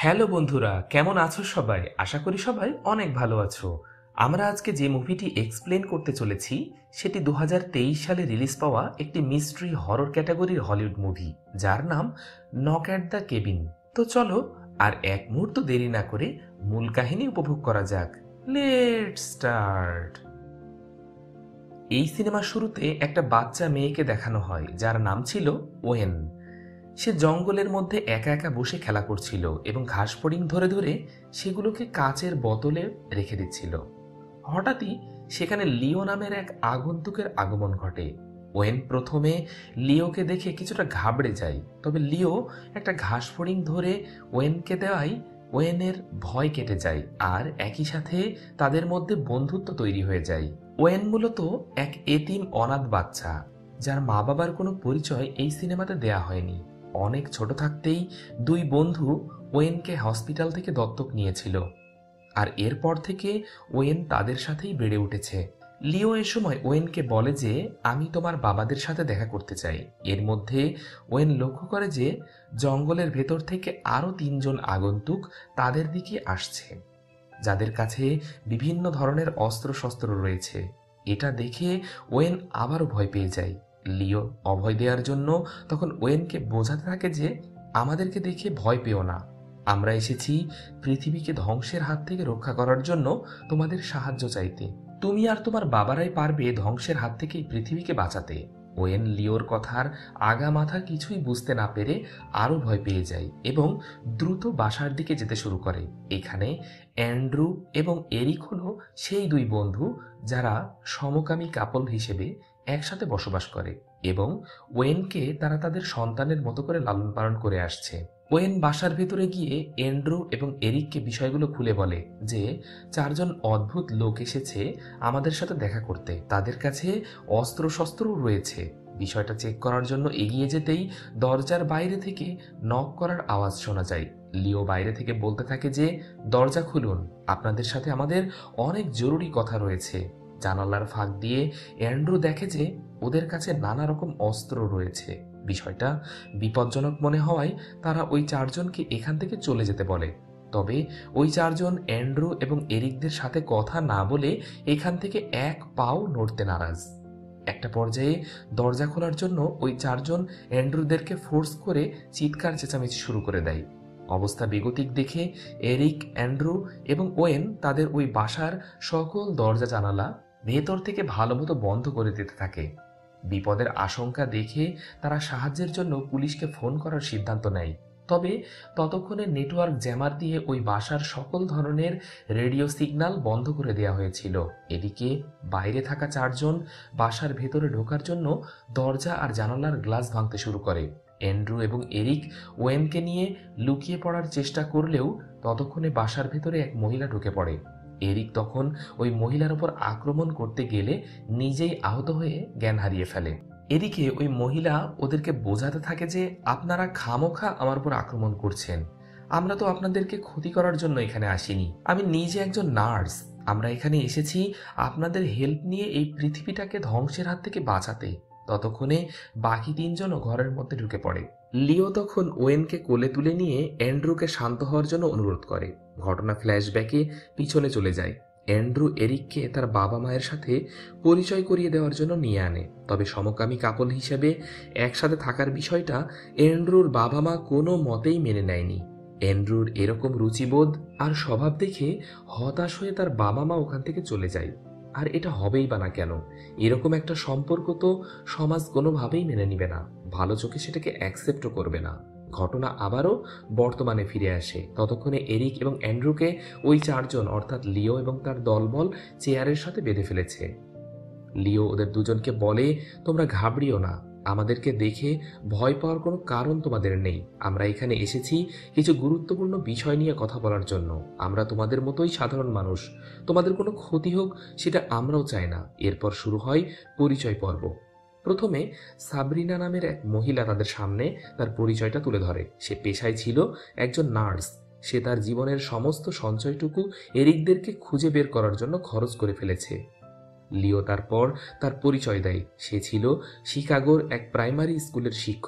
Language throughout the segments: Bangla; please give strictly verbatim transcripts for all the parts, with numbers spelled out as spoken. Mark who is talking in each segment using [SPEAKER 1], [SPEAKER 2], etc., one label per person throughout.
[SPEAKER 1] হ্যালো বন্ধুরা, কেমন আছো সবাই? আশা করি সবাই অনেক ভালো আছো। আমরা আজকে যে মুভিটি এক্সপ্লেন করতে চলেছি সেটি দু হাজার তেইশ সালে রিলিজ পাওয়া একটি মিস্ট্রি হরর ক্যাটাগরির হলিউড মুভি, যার নাম নক অ্যাট দ্য কেবিন। তো চলো আর এক মুহূর্ত দেরি না করে মূল কাহিনী উপভোগ করা যাক। Let's start. এই সিনেমার শুরুতে একটা বাচ্চা মেয়েকে দেখানো হয় যার নাম ছিল ওয়েন। সে জঙ্গলের মধ্যে একা একা বসে খেলা করছিল এবং ঘাস ফড়িং ধরে ধরে সেগুলোকে কাচের বোতলে রেখে দিচ্ছিল। হঠাৎই সেখানে লিও নামের এক আগন্তুকের আগমন ঘটে। ওয়েন প্রথমে লিওকে দেখে কিছুটা ঘাবড়ে যায়, তবে লিও একটা ঘাস ফড়িং ধরে ওয়েনকে দেওয়ায় ওয়েনের ভয় কেটে যায় আর একই সাথে তাদের মধ্যে বন্ধুত্ব তৈরি হয়ে যায়। ওয়েন মূলত এক এতিম অনাথ বাচ্চা, যার মা বাবার কোনো পরিচয় এই সিনেমাতে দেয়া হয়নি। অনেক ছোট থাকতেই দুই বন্ধু ওয়েনকে হসপিটাল থেকে দত্তক নিয়েছিল, আর এরপর থেকে ওয়েন তাদের সাথেই বেড়ে উঠেছে। লিও এ সময় ওয়েনকে বলে যে আমি তোমার বাবাদের সাথে দেখা করতে চাই। এর মধ্যে ওয়েন লক্ষ্য করে যে জঙ্গলের ভেতর থেকে আরও তিনজন আগন্তুক তাদের দিকে আসছে, যাদের কাছে বিভিন্ন ধরনের অস্ত্র শস্ত্র রয়েছে। এটা দেখে ওয়েন আবারও ভয় পেয়ে যায়। লিও অভয় দেওয়ার জন্য তখন ওয়েনকে বোঝাতে থাকে যে আমাদেরকে দেখে ভয় পেও না, আমরা এসেছি পৃথিবীকে ধ্বংসের হাত থেকে রক্ষা করার জন্য তোমাদের সাহায্য চাইতে। তুমি আর তোমার বাবারাই পারবে ধ্বংসের হাত থেকে এই পৃথিবীকে বাঁচাতে। ওয়েন লিওর কথার আগা মাথা কিছুই বুঝতে না পেরে আরও ভয় পেয়ে যায় এবং দ্রুত বাসার দিকে যেতে শুরু করে। এখানে অ্যান্ড্রু এবং এরিক হলো সেই দুই বন্ধু যারা সমকামী কাপল হিসেবে একসাথে বসবাস করে এবং ওয়েনকে তারা তাদের সন্তানের মতো করে লালন পালন করে আসছে। ওয়েন বাসার ভেতরে গিয়ে অ্যান্ড্রু এবং এরিককে বিষয়গুলো খুলে বলে যে চারজন অদ্ভুত লোক এসেছে আমাদের সাথে দেখা করতে, তাদের কাছে অস্ত্র শস্ত্রও রয়েছে। বিষয়টা চেক করার জন্য এগিয়ে যেতেই দরজার বাইরে থেকে নক করার আওয়াজ শোনা যায়। লিও বাইরে থেকে বলতে থাকে যে দরজা খুলুন, আপনাদের সাথে আমাদের অনেক জরুরি কথা রয়েছে। জানালার ফাঁক দিয়ে অ্যান্ড্রু দেখে যে ওদের কাছে নানা রকম অস্ত্র রয়েছে। বিষয়টা বিপজ্জনক মনে হওয়ায় তারা ওই চারজনকে এখান থেকে চলে যেতে বলে। তবে ওই চারজন অ্যান্ড্রু এবং এরিকদের সাথে কথা না বলে এখান থেকে এক পাও নড়তে নারাজ। একটা পর্যায়ে দরজা খোলার জন্য ওই চারজন অ্যান্ড্রুদেরকে ফোর্স করে চিৎকার চেঁচামেচি শুরু করে দেয়। অবস্থা বেগতিক দেখে এরিক, অ্যান্ড্রু এবং ওয়েন তাদের ওই বাসার সকল দরজা জানালা ভেতর থেকে ভালো মতো বন্ধ করে দিতে থাকে। বিপদের আশঙ্কা দেখে তারা সাহায্যের জন্য পুলিশকে ফোন করার সিদ্ধান্ত নেয়। তবে ততক্ষণে নেটওয়ার্ক জ্যামার দিয়ে ওই বাসার সকল ধরনের রেডিও সিগন্যাল বন্ধ করে দেওয়া হয়েছিল। এদিকে বাইরে থাকা চারজন বাসার ভেতরে ঢোকার জন্য দরজা আর জানালার গ্লাস ভাঙতে শুরু করে। অ্যান্ড্রু এবং এরিক ওয়েনকে নিয়ে লুকিয়ে পড়ার চেষ্টা করলেও ততক্ষণে বাসার ভেতরে এক মহিলা ঢুকে পড়ে। এরিক তখন ওই মহিলার উপর আক্রমণ করতে গেলে নিজেই আহত হয়ে জ্ঞান হারিয়ে ফেলে। এদিকে ওই মহিলা ওদেরকে বোঝাতে থাকে যে আপনারা খামোখা আমার উপর আক্রমণ করছেন, আমরা তো আপনাদেরকে ক্ষতি করার জন্য এখানে আসিনি, আমি নিজে একজন নার্স, আমরা এখানে এসেছি আপনাদের হেল্প নিয়ে এই পৃথিবীটাকে ধ্বংসের হাত থেকে বাঁচাতে। ততক্ষণে বাকি তিনজনও ঘরের মধ্যে ঢুকে পড়ে। লিও তখন ওয়েনকে কোলে তুলে নিয়ে অ্যান্ড্রুকে শান্ত হওয়ার জন্য অনুরোধ করে। ঘটনা ফ্ল্যাশব্যাকে পিছনে চলে যায়। অ্যান্ড্রু এরিককে তার বাবা মায়ের সাথে পরিচয় করিয়ে দেওয়ার জন্য নিয়ে আনে। তবে সমকামী কাপল হিসেবে একসাথে থাকার বিষয়টা অ্যান্ড্রুর বাবা মা কোনো মতেই মেনে নেয়নি। অ্যান্ড্রুর এরকম রুচিবোধ আর স্বভাব দেখে হতাশ হয়ে তার বাবা মা ওখান থেকে চলে যায়। আর এটা হবেই বা না কেন, এরকম একটা সম্পর্ক তো সমাজ কোনোভাবেই মেনে নিবে না, ভালো চোখে সেটাকে অ্যাকসেপ্টও করবে না। ঘটনা আবারও বর্তমানে ফিরে আসে। ততক্ষণে এরিক এবং অ্যান্ড্রুকে ওই চারজন অর্থাৎ লিও এবং তার দলবল চেয়ারের সাথে বেঁধে ফেলেছে। লিও ওদের দুজনকে বলে তোমরা ঘাবড়িও না, আমাদেরকে দেখে ভয় পাওয়ার কোনো কারণ তোমাদের নেই, আমরা এখানে এসেছি কিছু গুরুত্বপূর্ণ বিষয় নিয়ে কথা বলার জন্য। আমরা তোমাদের মতোই সাধারণ মানুষ, তোমাদের কোনো ক্ষতি হোক সেটা আমরাও চাই না। এরপর শুরু হয় পরিচয় পর্ব। প্রথমে সাবরিনা নামের এক মহিলা তাদের সামনে তার পরিচয়টা তুলে ধরে। সে পেশায় ছিল একজন নার্স। সে তার জীবনের সমস্ত সঞ্চয়টুকু এরিকদেরকে খুঁজে বের করার জন্য খরচ করে ফেলেছে। লিও তারপর তার পরিচয় দেয়। সে ছিল শিকাগোর এক প্রাইমারি স্কুলের শিক্ষক।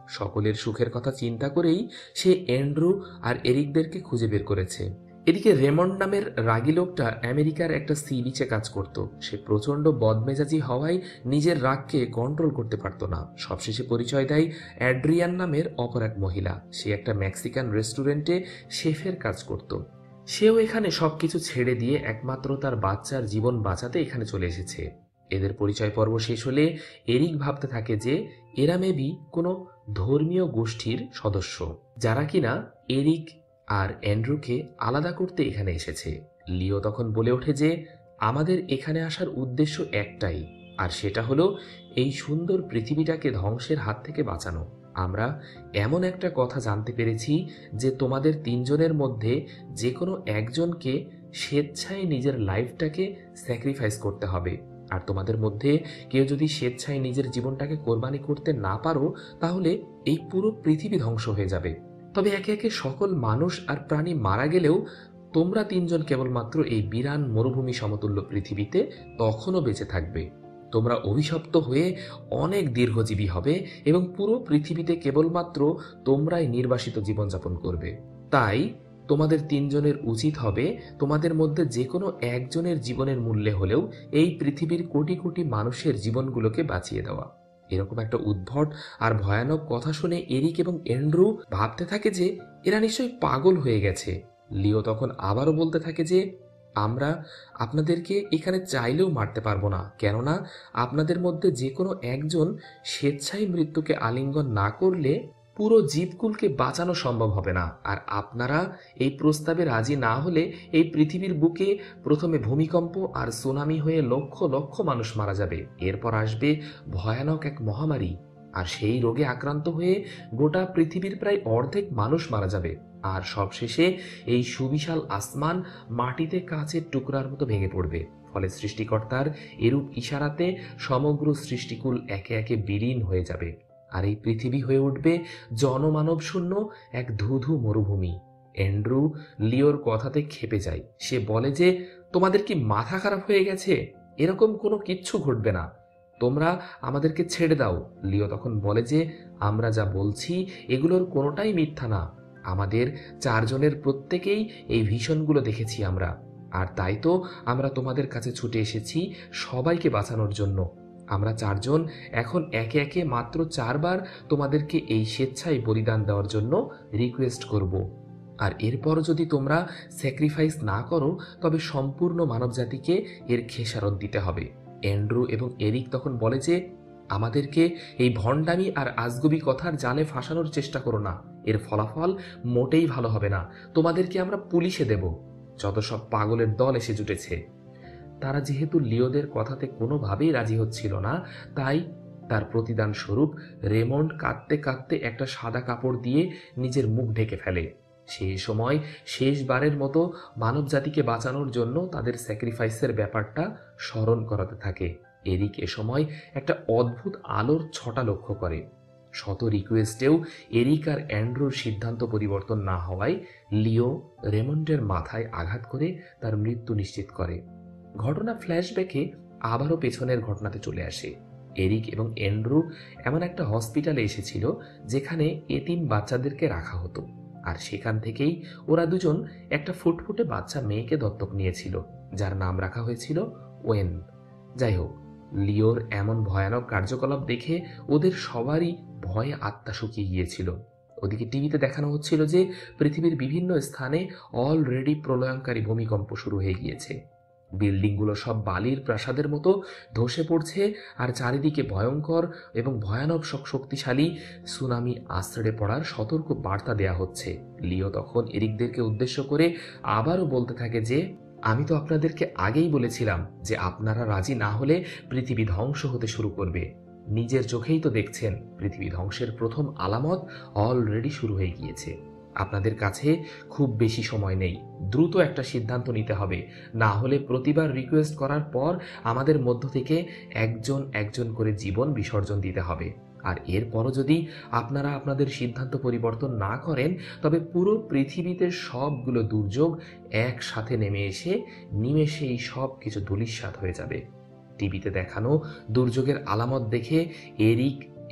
[SPEAKER 1] সকলের সুখের কথা চিন্তা করেই সে অ্যান্ড্রু আর এরিকদেরকে খুঁজে বের করেছে। এদিকে রেমন্ড নামের রাগী লোকটা আমেরিকার একটা সি বিচে কাজ করত। সে প্রচন্ড বদমেজাজি হওয়ায় নিজের রাগকে কন্ট্রোল করতে পারত না। সবশেষে পরিচয় দেয় অ্যাড্রিয়ান নামের অপর এক মহিলা। সে একটা মেক্সিকান রেস্টুরেন্টে শেফের কাজ করত। সেও এখানে সবকিছু ছেড়ে দিয়ে একমাত্র তার বাচ্চার জীবন বাঁচাতে এখানে চলে এসেছে। এদের পরিচয় পর্ব শেষ হলে এরিক ভাবতে থাকে যে এরা মেবি কোনো ধর্মীয় গোষ্ঠীর সদস্য, যারা কিনা এরিক আর অ্যান্ড্রুকে আলাদা করতে এখানে এসেছে। লিও তখন বলে ওঠে যে আমাদের এখানে আসার উদ্দেশ্য একটাই, আর সেটা হলো এই সুন্দর পৃথিবীটাকে ধ্বংসের হাত থেকে বাঁচানো। আমরা এমন একটা কথা জানতে পেরেছি যে তোমাদের তিনজনের মধ্যে যে কোনো একজনকে স্বেচ্ছায় নিজের লাইফটাকে স্যাক্রিফাইস করতে হবে। আর তোমাদের মধ্যে কেউ যদি স্বেচ্ছায় নিজের জীবনটাকে কোরবানি করতে না পারো, তাহলে এই পুরো পৃথিবী ধ্বংস হয়ে যাবে। তবে একে একে সকল মানুষ আর প্রাণী মারা গেলেও তোমরা তিনজন কেবলমাত্র এই বিরান মরুভূমি সমতুল্য পৃথিবীতে তখনও বেঁচে থাকবে। তোমরা অভিশপ্ত হয়ে অনেক দীর্ঘজীবী হবে এবং পুরো পৃথিবীতে কেবলমাত্র তোমরাই নির্বাসিত জীবনযাপন করবে। তাই তোমাদের তিনজনের উচিত হবে তোমাদের মধ্যে যে কোনো একজনের জীবনের মূল্যে হলেও এই পৃথিবীর কোটি কোটি মানুষের জীবনগুলোকে বাঁচিয়ে দেওয়া। এরকম একটা উদ্ভট আর ভয়ানক কথা শুনে এরিক এবং অ্যান্ড্রু ভাবতে থাকে যে এরা নিশ্চয়ই পাগল হয়ে গেছে। লিও তখন আবারও বলতে থাকে যে আমরা আপনাদেরকে এখানে চাইলেও মারতে পারবো না, কেননা আপনাদের মধ্যে যে কোনো একজন স্বেচ্ছায় মৃত্যুকে আলিঙ্গন না করলে পুরো জীবকুলকে বাঁচানো সম্ভব হবে না। আর আপনারা এই প্রস্তাবে রাজি না হলে এই পৃথিবীর বুকে প্রথমে ভূমিকম্প আর সুনামি হয়ে লক্ষ লক্ষ মানুষ মারা যাবে। এরপর আসবে ভয়ানক এক মহামারী, আর সেই রোগে আক্রান্ত হয়ে গোটা পৃথিবীর প্রায় অর্ধেক মানুষ মারা যাবে। আর সবশেষে এই সুবিশাল আসমান মাটিতে কাচের টুকরার মতো ভেঙে পড়বে। ফলে সৃষ্টিকর্তার এরূপ ইশারাতে সমগ্র সৃষ্টিকুল একে একে বিলীন হয়ে যাবে, আর এই পৃথিবী হয়ে উঠবে জনমানব শূন্য এক ধুধু মরুভূমি। অ্যান্ড্রু লিওর কথাতে ক্ষেপে যায়। সে বলে যে তোমাদের কি মাথা খারাপ হয়ে গেছে? এরকম কোনো কিচ্ছু ঘটবে না, তোমরা আমাদেরকে ছেড়ে দাও। লিও তখন বলে যে আমরা যা বলছি এগুলোর কোনোটাই মিথ্যা না। আমাদের চারজনের প্রত্যেকেই এই ভীষণগুলো দেখেছি আমরা, আর তাই তো আমরা তোমাদের কাছে ছুটে এসেছি সবাইকে বাঁচানোর জন্য। আমরা চারজন এখন একে একে মাত্র চারবার তোমাদেরকে এই স্বেচ্ছায় বলিদান দেওয়ার জন্য রিকোয়েস্ট করব, আর এরপর যদি তোমরা স্যাক্রিফাইস না করো তবে সম্পূর্ণ মানবজাতিকে এর খেসারত দিতে হবে। অ্যান্ড্রু এবং এরিক তখন বলে যে আমাদেরকে এই ভণ্ডামি আর আজগুবি কথার জালে ফাঁসানোর চেষ্টা করো না, এর ফলাফল মোটেই ভালো হবে না। তোমাদেরকে আমরা পুলিশে দেব। যত সব পাগলের দল এসে জুটেছে। তারা যেহেতু লিওদের কথাতে কোনোভাবেই রাজি হচ্ছিল না, তাই তার প্রতিদান স্বরূপ রেমন্ড কাঁদতে কাঁদতে একটা সাদা কাপড় দিয়ে নিজের মুখ ঢেকে ফেলে। সেই সময় শেষবারের মতো মানব জাতিকে বাঁচানোর জন্য তাদের স্যাক্রিফাইসের ব্যাপারটা স্মরণ করাতে থাকে। এরিক এ সময় একটা অদ্ভুত আলোর ছটা লক্ষ্য করে। শত রিকোয়েস্টেও এরিক আর অ্যান্ড্রুর সিদ্ধান্ত পরিবর্তন না হওয়ায় লিও রেমন্ডের মাথায় আঘাত করে তার মৃত্যু নিশ্চিত করে। ঘটনা ফ্ল্যাশব্যাকে আবারও পেছনের ঘটনাতে চলে আসে। এরিক এবং অ্যান্ড্রু এমন একটা হসপিটালে এসেছিল যেখানে এতিম বাচ্চাদেরকে রাখা হতো, আর সেখান থেকেই ওরা দুজন একটা ফুটফুটে বাচ্চা মেয়েকে দত্তক নিয়েছিল, যার নাম রাখা হয়েছিল ওয়েন। যাই হোক, লিওর এমন ভয়ানক কার্যকলাপ দেখে ওদের সবারই ভয়ে আত্মা শুকিয়ে গিয়েছিল। ওদিকে টিভিতে দেখানো হচ্ছিল যে পৃথিবীর বিভিন্ন স্থানে অলরেডি প্রলয়ঙ্কারী ভূমিকম্প শুরু হয়ে গিয়েছে। বিল্ডিংগুলো সব বালির প্রাসাদের মতো ধসে পড়ছে, আর চারিদিকে ভয়ঙ্কর এবং ভয়ানক শক্তিশালী সুনামি আশ্রয়ে পড়ার সতর্ক বার্তা দেয়া হচ্ছে। লিও তখন এরিকদেরকে উদ্দেশ্য করে আবারও বলতে থাকে যে আমি তো আপনাদেরকে আগেই বলেছিলাম যে আপনারা রাজি না হলে পৃথিবী ধ্বংস হতে শুরু করবে। নিজের চোখেই তো দেখছেন পৃথিবী ধ্বংসের প্রথম আলামত অলরেডি শুরু হয়ে গিয়েছে। আপনাদের কাছে খুব বেশি সময় নেই, দ্রুত একটা সিদ্ধান্ত নিতে হবে, না হলে প্রতিবার রিকোয়েস্ট করার পর আমাদের মধ্য থেকে একজন একজন করে জীবন বিসর্জন দিতে হবে। আর এরপরও যদি আপনারা আপনাদের সিদ্ধান্ত পরিবর্তন না করেন তবে পুরো পৃথিবীতে সবগুলো দুর্যোগ একসাথে নেমে এসে নিমেষেই সব কিছু ধূলিসাৎ হয়ে যাবে। টিভিতে দেখানো দুর্যোগের আলামত দেখে এরিক,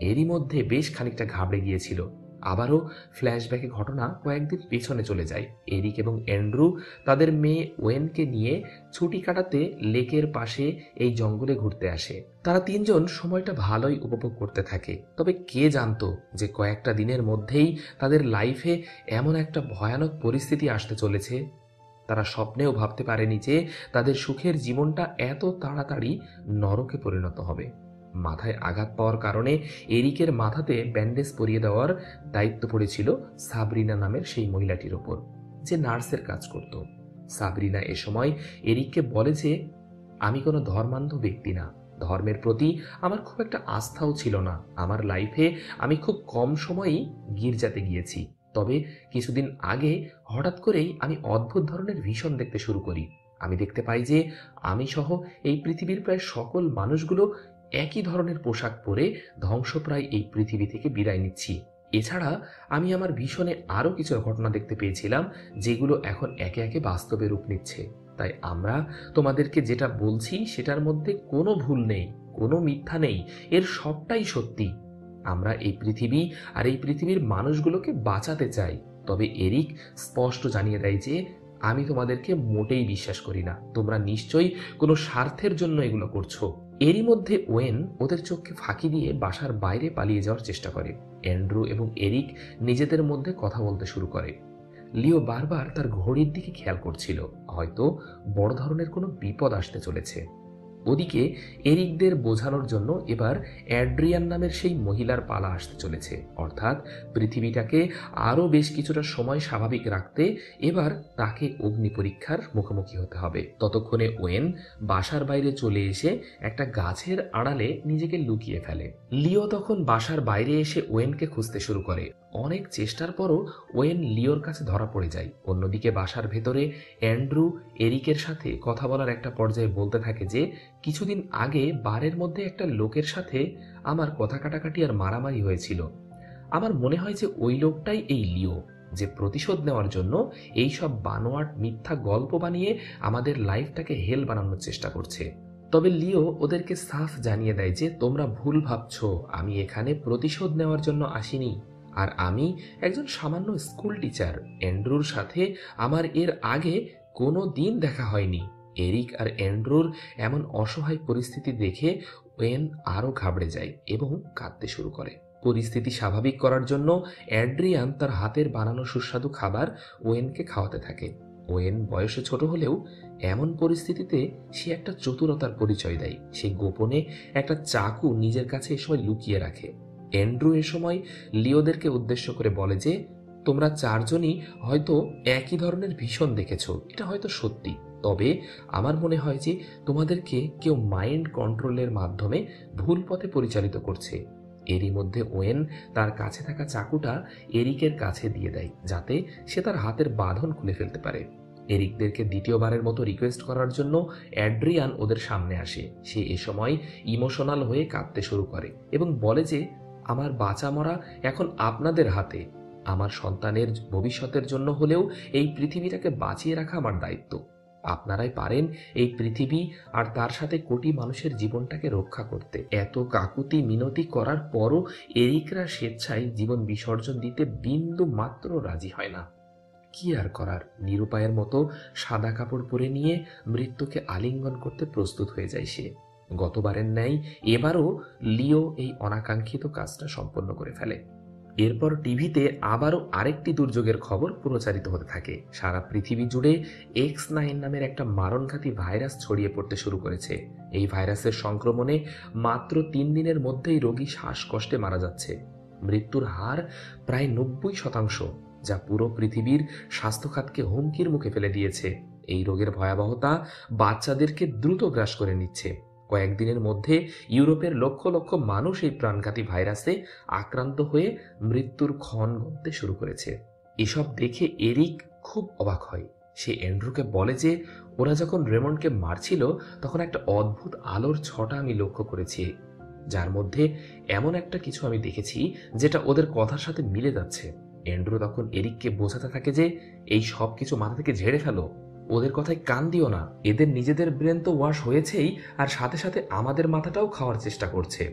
[SPEAKER 1] এরই মধ্যে বেশ খানিকটা ঘাবড়ে গিয়েছিল। আবারও ফ্ল্যাশব্যাকে ঘটনা কয়েকদিন পেছনে চলে যায়। এরিক এবং অ্যান্ড্রু তাদের মেয়ে ওয়েনকে নিয়ে ছুটি কাটাতে লেকের পাশে এই জঙ্গলে ঘুরতে আসে। তারা তিনজন সময়টা ভালোই উপভোগ করতে থাকে। তবে কে জানতো যে কয়েকটা দিনের মধ্যেই তাদের লাইফে এমন একটা ভয়ানক পরিস্থিতি আসতে চলেছে। তারা স্বপ্নেও ভাবতে পারেনি যে তাদের সুখের জীবনটা এত তাড়াতাড়ি নরকে পরিণত হবে। মাথায় আঘাত পাওয়ার কারণে এরিকের মাথাতে ব্যান্ডেজ পরিয়ে দেওয়ার দায়িত্ব পড়েছিল সাবরিনা নামের সেই মহিলাটির ওপর, যে নার্সের কাজ করত। সাবরিনা এ সময় এরিককে বলে যে, আমি কোনো ধর্মান্ধ ব্যক্তি না, ধর্মের প্রতি আমার খুব একটা আস্থাও ছিল না। আমার লাইফে আমি খুব কম সময়ই গির্জাতে গিয়েছি। তবে কিছুদিন আগে হঠাৎ করেই আমি অদ্ভুত ধরনের ভীষণ দেখতে শুরু করি। আমি দেখতে পাই যে আমি সহ এই পৃথিবীর প্রায় সকল মানুষগুলো একই ধরনের পোশাক পরে ধ্বংসপ্রায় এই পৃথিবী থেকে বিদায় নিচ্ছি। এছাড়া আমি আমার ভীষণে আরও কিছু ঘটনা দেখতে পেয়েছিলাম, যেগুলো এখন একে একে বাস্তবে রূপ নিচ্ছে। তাই আমরা তোমাদেরকে যেটা বলছি সেটার মধ্যে কোনো ভুল নেই, কোনো মিথ্যা নেই, এর সবটাই সত্যি। আমরা এই পৃথিবী আর এই পৃথিবীর মানুষগুলোকে বাঁচাতে চাই। তবে এরিক স্পষ্ট জানিয়ে দেয় যে, আমি তোমাদেরকে মোটেই বিশ্বাস করি না, তোমরা নিশ্চয়ই কোনো স্বার্থের জন্য এগুলো করছো। এরই মধ্যে ওয়েন ওদের চোখকে ফাঁকি দিয়ে বাসার বাইরে পালিয়ে যাওয়ার চেষ্টা করে। অ্যান্ড্রু এবং এরিক নিজেদের মধ্যে কথা বলতে শুরু করে। লিও বারবার তার ঘড়ির দিকে খেয়াল করছিল, হয়তো বড় ধরনের কোনো বিপদ আসতে চলেছে। ওদিকে এরিকদের বোঝানোর জন্য এবার অ্যাড্রিয়ান নামের সেই মহিলার পালা আসতে চলেছে। অর্থাৎ পৃথিবীটাকে আরও বেশ কিছুটা সময় স্বাভাবিক রাখতে এবার তাকে অগ্নি পরীক্ষার মুখোমুখি হতে হবে। ততক্ষণে ওয়েন বাসার বাইরে চলে এসে একটা গাছের আড়ালে নিজেকে লুকিয়ে ফেলে। লিও তখন বাসার বাইরে এসে ওয়েনকে খুঁজতে শুরু করে। অনেক চেষ্টার পরও ওয়েন লিওর কাছে ধরা পড়ে যায়। অন্যদিকে বাসার ভেতরে অ্যান্ড্রু এরিকের সাথে কথা বলার একটা পর্যায়ে বলতে থাকে যে, কিছুদিন আগে বারের মধ্যে একটা লোকের সাথে আমার কথা কাটাকাটি আর মারামারি হয়েছিল। আমার মনে হয় যে ওই লোকটাই এই লিও, যে প্রতিশোধ নেওয়ার জন্য এই সব বানোয়াট মিথ্যা গল্প বানিয়ে আমাদের লাইফটাকে হেল বানানোর চেষ্টা করছে। তবে লিও ওদেরকে সাফ জানিয়ে দেয় যে, তোমরা ভুল ভাবছো, আমি এখানে প্রতিশোধ নেওয়ার জন্য আসিনি। আর আমি একজন সামান্য স্কুল টিচার। অ্যান্ড্রুর সাথে আমার এর আগে কোনো দিন দেখা হয়নি। এরিক আর অ্যান্ড্রুর এমন অসহায় পরিস্থিতি দেখে ওয়েন আরও ঘাবড়ে যায় এবং কাঁদতে শুরু করে। পরিস্থিতি স্বাভাবিক করার জন্য অ্যাড্রিয়ান তার হাতের বানানো সুস্বাদু খাবার ওয়েনকে খাওয়াতে থাকে। ওয়েন বয়সে ছোট হলেও এমন পরিস্থিতিতে সে একটা চতুরতার পরিচয় দেয়। সে গোপনে একটা চাকু নিজের কাছে এ সময় লুকিয়ে রাখে। অ্যান্ড্রু এ সময় লিওদেরকে উদ্দেশ্য করে বলে যে, তোমরা চারজনই হয়তো একই ধরনের ভীষণ দেখেছ, এটা হয়তো সত্যি। তবে আমার মনে হয় যে তোমাদেরকে কেউ মাইন্ড কন্ট্রোলের মাধ্যমে ভুল পথে পরিচালিত করছে। এরই মধ্যে ওয়েন তার কাছে থাকা চাকুটা এরিকের কাছে দিয়ে দেয়, যাতে সে তার হাতের বাঁধন খুলে ফেলতে পারে। এরিকদেরকে দ্বিতীয়বারের মতো রিকোয়েস্ট করার জন্য অ্যাড্রিয়ান ওদের সামনে আসে। সে এ সময় ইমোশনাল হয়ে কাঁদতে শুরু করে এবং বলে যে, আমার বাঁচা মরা এখন আপনাদের হাতে। আমার সন্তানের ভবিষ্যতের জন্য হলেও এই পৃথিবীটাকে বাঁচিয়ে রাখা আমার দায়িত্ব। আপনারাই পারেন এই পৃথিবী আর তার সাথে কোটি মানুষের জীবনটাকে রক্ষা করতে। এত কাকুতি মিনতি করার পরও এরিকরা স্বেচ্ছায় জীবন বিসর্জন দিতে বিন্দু মাত্র রাজি হয় না। কি আর করার, নিরুপায়ের মতো সাদা কাপড় পরে নিয়ে মৃত্যুকে আলিঙ্গন করতে প্রস্তুত হয়ে যায় সে। গতবারের ন্যায় এবারও লিও এই অনাকাঙ্ক্ষিত কাজটা সম্পন্ন করে ফেলে। এরপর টিভিতে আবারও আরেকটি দুর্যোগের খবর প্রচারিত হতে থাকে। সারা পৃথিবী জুড়ে এক্স নাইন নামের একটা মারণঘাতী ভাইরাস ছড়িয়ে পড়তে শুরু করেছে। এই ভাইরাসের সংক্রমণে মাত্র তিন দিনের মধ্যেই রোগী শ্বাসকষ্টে মারা যাচ্ছে। মৃত্যুর হার প্রায় নব্বই শতাংশ, যা পুরো পৃথিবীর স্বাস্থ্যখাতকে হুমকির মুখে ফেলে দিয়েছে। এই রোগের ভয়াবহতা বাচ্চাদেরকে দ্রুত গ্রাস করে নিচ্ছে। কয়েকদিনের মধ্যে ইউরোপের লক্ষ লক্ষ মানুষ এই প্রাণঘাতী ভাইরাসে আক্রান্ত হয়ে মৃত্যুর ক্ষণ গুনতে শুরু করেছে। এসব দেখে এরিক খুব অবাক হয়। সে অ্যান্ড্রুকে বলে যে, ওরা যখন রেমন্ডকে মারছিল তখন একটা অদ্ভুত আলোর ছটা আমি লক্ষ্য করেছি, যার মধ্যে এমন একটা কিছু আমি দেখেছি যেটা ওদের কথার সাথে মিলে যাচ্ছে। অ্যান্ড্রু তখন এরিককে বোঝাতে থাকে যে, এই সব কিছু মাথা থেকে ঝেড়ে ফেলো, ওদের কথায় কান দিও না। এদের নিজেদের ব্রেন তো ওয়াশ হয়েছেই, আর সাথে সাথে আমাদের মাথাটাও খাওয়ার চেষ্টা করছে।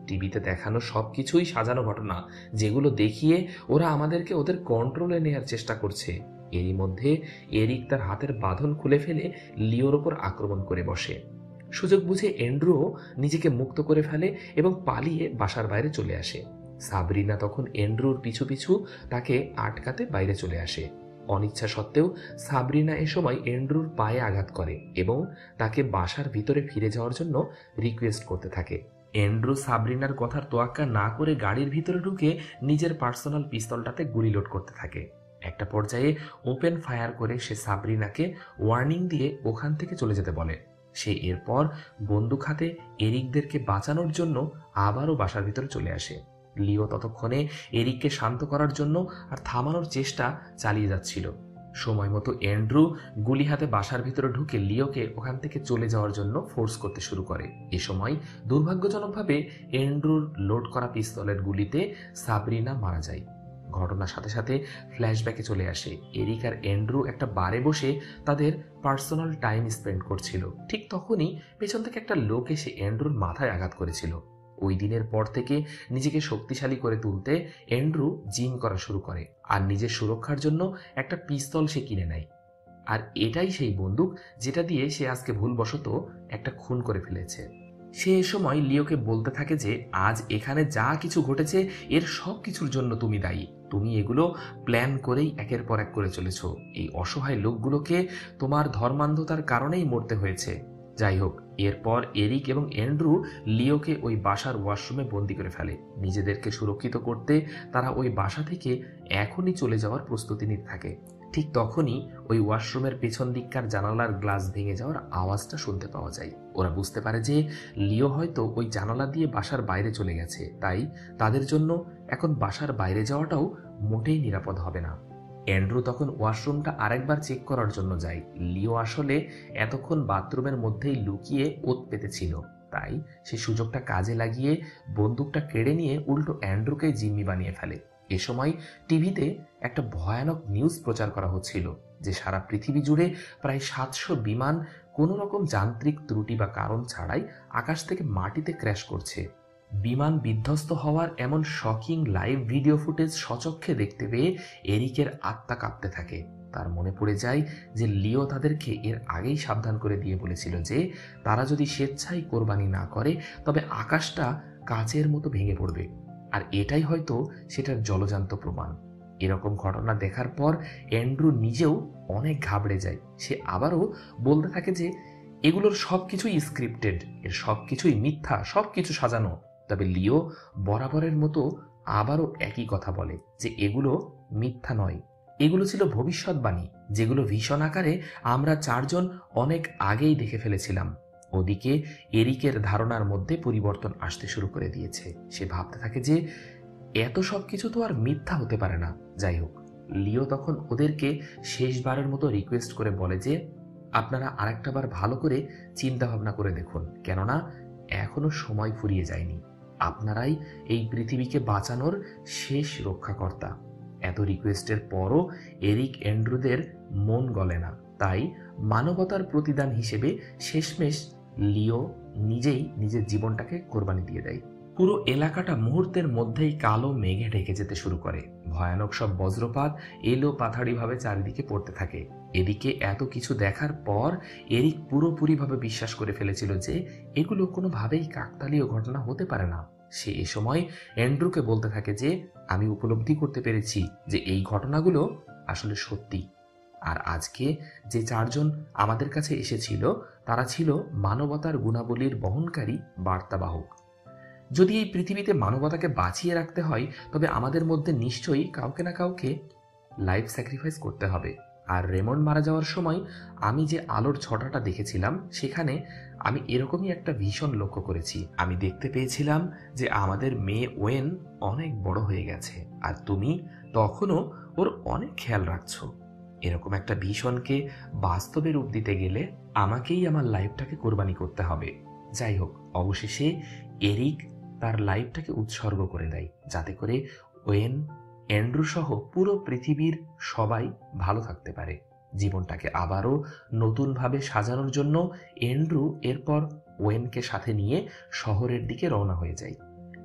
[SPEAKER 1] টিভিতে দেখানো সবকিছুই সাজানো ঘটনা, যেগুলো দেখিয়ে ওরা আমাদেরকে ওদের কন্ট্রোলে নেওয়ার চেষ্টা করছে। এরই মধ্যে এরিক তার হাতের বাঁধন খুলে ফেলে লিওর ওপর আক্রমণ করে বসে। সুযোগ বুঝে অ্যান্ড্রুও নিজেকে মুক্ত করে ফেলে এবং পালিয়ে বাসার বাইরে চলে আসে। সাবরিনা তখন অ্যান্ড্রুর পিছু পিছু তাকে আটকাতে বাইরে চলে আসে। অনিচ্ছা সত্ত্বেও সাবরিনা এ সময় অ্যান্ড্রুর পায়ে আঘাত করে এবং তাকে বাসার ভিতরে ফিরে যাওয়ার জন্য রিকোয়েস্ট করতে থাকে। অ্যান্ড্রু সাবরিনার কথার তোয়াক্কা না করে গাড়ির ভিতরে ঢুকে নিজের পার্সোনাল পিস্তলটাতে গুলি লোড করতে থাকে। একটা পর্যায়ে ওপেন ফায়ার করে সে সাবরিনাকে ওয়ার্নিং দিয়ে ওখান থেকে চলে যেতে বলে। সে এরপর বন্দুক হাতে এরিকদেরকে বাঁচানোর জন্য আবারও বাসার ভিতরে চলে আসে। লিও ততক্ষণে এরিককে শান্ত করার জন্য আর থামানোর চেষ্টা চালিয়ে যাচ্ছিল। সময় মতো অ্যান্ড্রু গুলি হাতে বাসার ভিতরে ঢুকে লিওকে ওখান থেকে চলে যাওয়ার জন্য ফোর্স করতে শুরু করে। এ সময় দুর্ভাগ্যজনকভাবে অ্যান্ড্রুর লোড করা পিস্তলের গুলিতে সাবরিনা মারা যায়। ঘটনার সাথে সাথে ফ্ল্যাশব্যাকে চলে আসে। এরিক আর অ্যান্ড্রু একটা বারে বসে তাদের পার্সোনাল টাইম স্পেন্ড করছিল। ঠিক তখনই পেছন থেকে একটা লোক এসে অ্যান্ড্রুর মাথায় আঘাত করেছিল। ওই দিনের পর থেকে নিজেকে শক্তিশালী করে তুলতে অ্যান্ড্রু জিম করা শুরু করে আর নিজের সুরক্ষার জন্য একটা পিস্তল সে কিনে নেয়। আর এটাই সেই বন্দুক যেটা দিয়ে সে আজকে ভুলবশত একটা খুন করে ফেলেছে। সে এ সময় লিওকে বলতে থাকে যে আজ এখানে যা কিছু ঘটেছে এর সব কিছুর জন্য তুমি দায়ী। তুমি এগুলো প্ল্যান করেই একের পর এক করে চলেছ। এই অসহায় লোকগুলোকে তোমার ধর্মান্ধতার কারণেই মরতে হয়েছে। যাই হোক, এরপর এরিক এবং অ্যান্ড্রু লিওকে ওই বাসার ওয়াশরুমে বন্দি করে ফেলে। নিজেদেরকে সুরক্ষিত করতে তারা ওই বাসা থেকে এখনই চলে যাওয়ার প্রস্তুতি নিতে থাকে। ঠিক তখনই ওই ওয়াশরুমের পেছন দিককার জানালার গ্লাস ভেঙে যাওয়ার আওয়াজটা শুনতে পাওয়া যায়। ওরা বুঝতে পারে যে লিও হয়তো ওই জানালা দিয়ে বাসার বাইরে চলে গেছে, তাই তাদের জন্য এখন বাসার বাইরে যাওয়াটাও মোটেই নিরাপদ হবে না। অ্যান্ড্রু তখন ওয়াশরুমটা আরেকবার চেক করার জন্য যায়। লিও আসলে এতক্ষণ বাথরুমের মধ্যেই লুকিয়ে ওত পেতেছিল, তাই সে সুযোগটা কাজে লাগিয়ে বন্দুকটা কেড়ে নিয়ে উল্টো অ্যান্ড্রুকে জিম্মি বানিয়ে ফেলে। এ সময় টিভিতে একটা ভয়ানক নিউজ প্রচার করা হচ্ছিল যে সারা পৃথিবী জুড়ে প্রায় সাতশো বিমান কোনো রকম যান্ত্রিক ত্রুটি বা কারণ ছাড়াই আকাশ থেকে মাটিতে ক্র্যাশ করছে। বিমান বিধ্বস্ত হওয়ার এমন শকিং লাইভ ভিডিও ফুটেজ সচক্ষে দেখতে পেয়ে এরিকের আত্মা কাঁপতে থাকে। তার মনে পড়ে যায় যে লিও তাদেরকে এর আগেই সাবধান করে দিয়ে বলেছিল যে তারা যদি স্বেচ্ছায় কোরবানি না করে তবে আকাশটা কাচের মতো ভেঙে পড়বে। আর এটাই হয়তো সেটার জলজান্ত প্রমাণ। এরকম ঘটনা দেখার পর অ্যান্ড্রু নিজেও অনেক ঘাবড়ে যায়। সে আবারও বলতে থাকে যে এগুলোর সব কিছুই স্ক্রিপ্টেড, এর সব কিছুই মিথ্যা, সব কিছু সাজানো। তবে লিও বরাবরের মতো আবারও একই কথা বলে যে এগুলো মিথ্যা নয়, এগুলো ছিল ভবিষ্যৎবাণী, যেগুলো ভীষণ আকারে আমরা চারজন অনেক আগেই দেখে ফেলেছিলাম। ওদিকে এরিকের ধারণার মধ্যে পরিবর্তন আসতে শুরু করে দিয়েছে। সে ভাবতে থাকে যে এত সব কিছু তো আর মিথ্যা হতে পারে না। যাই হোক, লিও তখন ওদেরকে শেষবারের মতো রিকোয়েস্ট করে বলে যে আপনারা আরেকটা বার ভালো করে চিন্তা ভাবনা করে দেখুন, কেননা এখনো সময় ফুরিয়ে যায়নি। আপনারাই এই পৃথিবীকে বাঁচানোর শেষ রক্ষাকর্তা। এত রিকোয়েস্টের পরও এরিক অ্যান্ড্রুদের মন গলে না, তাই মানবতার প্রতিদান হিসেবে শেষমেশ লিও নিজেই নিজের জীবনটাকে কোরবানি দিয়ে দেয়। পুরো এলাকাটা মুহূর্তের মধ্যেই কালো মেঘে ঢেকে যেতে শুরু করে। ভয়ানক সব বজ্রপাত এলো পাথাড়িভাবে চারিদিকে পড়তে থাকে। এদিকে এত কিছু দেখার পর এরিক পুরোপুরিভাবে বিশ্বাস করে ফেলেছিল যে এগুলো কোনোভাবেই কাকতালীয় ঘটনা হতে পারে না। সে এ সময় অ্যান্ড্রুকে বলতে থাকে যে আমি উপলব্ধি করতে পেরেছি যে এই ঘটনাগুলো আসলে সত্যি। আর আজকে যে চারজন আমাদের কাছে এসেছিল তারা ছিল মানবতার গুণাবলীর বহনকারী বার্তাবাহক। যদি এই পৃথিবীতে মানবতাকে বাঁচিয়ে রাখতে হয় তবে আমাদের মধ্যে নিশ্চয়ই কাউকে না কাউকে লাইফ স্যাক্রিফাইস করতে হবে। আর রেমন্ড মারা যাওয়ার সময় আমি যে আলোর ছটাটা দেখেছিলাম সেখানে আমি এরকমই একটা ভীষণ লক্ষ্য করেছি। আমি দেখতে পেয়েছিলাম যে আমাদের মেয়ে ওয়েন অনেক বড় হয়ে গেছে আর তুমি তখনও ওর অনেক খেয়াল রাখছো। এরকম একটা ভীষণকে বাস্তবে রূপ দিতে গেলে আমাকেই আমার লাইফটাকে কোরবানি করতে হবে। যাই হোক, অবশেষে এরিক তার লাইফটাকে উৎসর্গ করে দেয় যাতে করে ওয়েন, অ্যান্ড্রু সহ পুরো পৃথিবীর সবাই ভালো থাকতে পারে। জীবনটাকে আবারও নতুনভাবে সাজানোর জন্য অ্যান্ড্রু এরপর ওয়েনকে সাথে নিয়ে শহরের দিকে রওনা হয়ে যায়।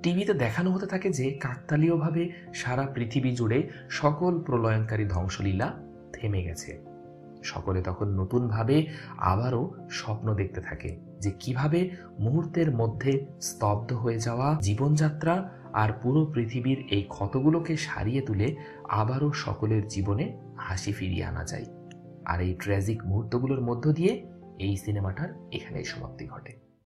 [SPEAKER 1] টিভিতে দেখানো হতে থাকে যে কাকতালীয়ভাবে সারা পৃথিবী জুড়ে সকল প্রলয়ঙ্কারী ধ্বংসলীলা থেমে গেছে। সকলে তখন নতুনভাবে আবারও স্বপ্ন দেখতে থাকে যে কিভাবে মুহূর্তের মধ্যে স্তব্ধ হয়ে যাওয়া জীবনযাত্রা আর পুরো পৃথিবীর এই ক্ষতগুলোকে সারিয়ে তুলে আবারও সকলের জীবনে হাসি ফিরিয়ে আনা যায়। আর এই ট্র্যাজিক মুহূর্তগুলোর মধ্য দিয়ে এই সিনেমাটার এখানেই সমাপ্তি ঘটে।